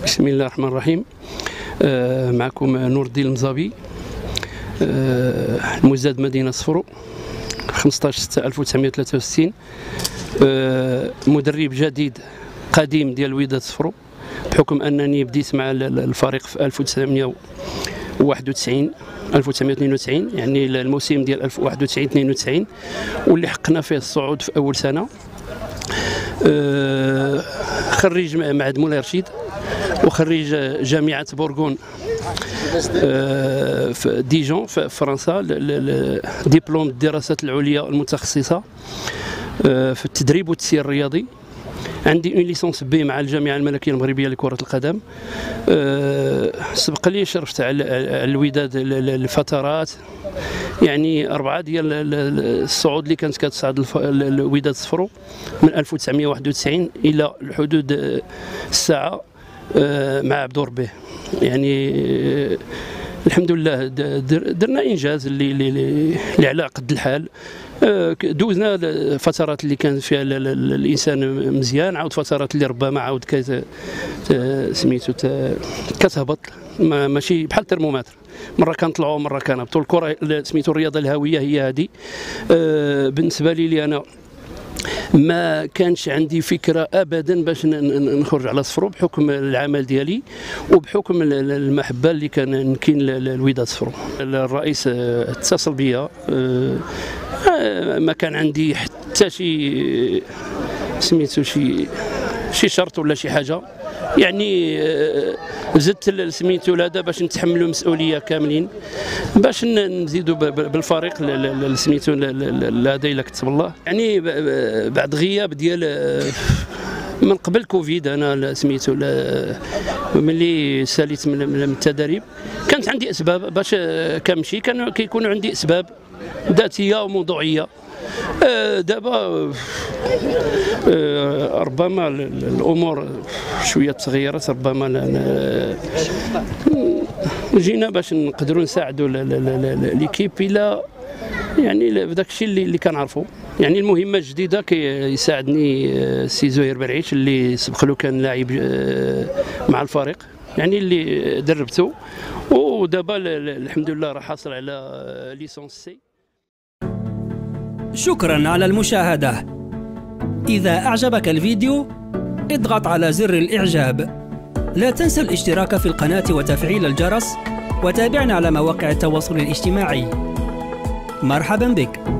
بسم الله الرحمن الرحيم. معكم نور الدين المزابي، المزاد مدينة صفرو، 15/6/1963. مدرب جديد قديم ديال الوداد صفرو، بحكم انني بديت مع الفريق في 1992 يعني الموسم ديال 1991-92 واللي حقنا فيه الصعود في اول سنه. خريج معهد مولاي رشيد وخريج جامعه بورغون في ديجون في فرنسا، دبلوم الدراسات العليا المتخصصه في التدريب والتسيير الرياضي. عندي اون ليسونس بي مع الجامعه الملكيه المغربيه لكره القدم. سبق لي شرفت على الوداد لفترات، يعني 4 ديال الصعود اللي كانت كتصعد الوداد صفرو من 1991 الى الحدود الساعه مع عبد الربه. يعني الحمد لله درنا انجاز اللي على قد الحال. دوزنا فترات اللي كان فيها الانسان مزيان، عاود فترات اللي ربما عاود سميتو كتهبط، ماشي بحال الترمومتر، مره كنطلعوا مره كنهبطوا. الكره سميتو الرياضه الهويه هي هذه. بالنسبه لي انا ما كانش عندي فكره ابدا باش نخرج على صفرو، بحكم العمل ديالي وبحكم المحبه اللي كان للوداد صفرو. الرئيس اتصل بيا، ما كان عندي حتى شي سميتو شي شرط ولا شي حاجه، يعني زدت سميتو هذا باش نتحملوا المسؤوليه كاملين، باش نزيدوا بالفريق سميتو هذا الا كتب الله. يعني بعد غياب ديال من قبل كوفيد، انا سميتو ملي ساليت من التدريب كانت عندي اسباب باش كنمشي، كيكونوا عندي اسباب ذاتيه وموضوعيه. دابا ربما الامور شويه تغيرت، ربما جينا باش نقدروا نساعدوا ليكيب الى يعني بداك الشيء اللي كنعرفوا. يعني المهمه الجديده كيساعدني السي زهير برعيش اللي سبق له كان لاعب مع الفريق، يعني اللي دربته، ودابا الحمد لله راه حاصل على ليسونس سي. شكرا على المشاهدة. إذا أعجبك الفيديو اضغط على زر الإعجاب. لا تنسى الاشتراك في القناة وتفعيل الجرس، وتابعنا على مواقع التواصل الاجتماعي. مرحبا بك.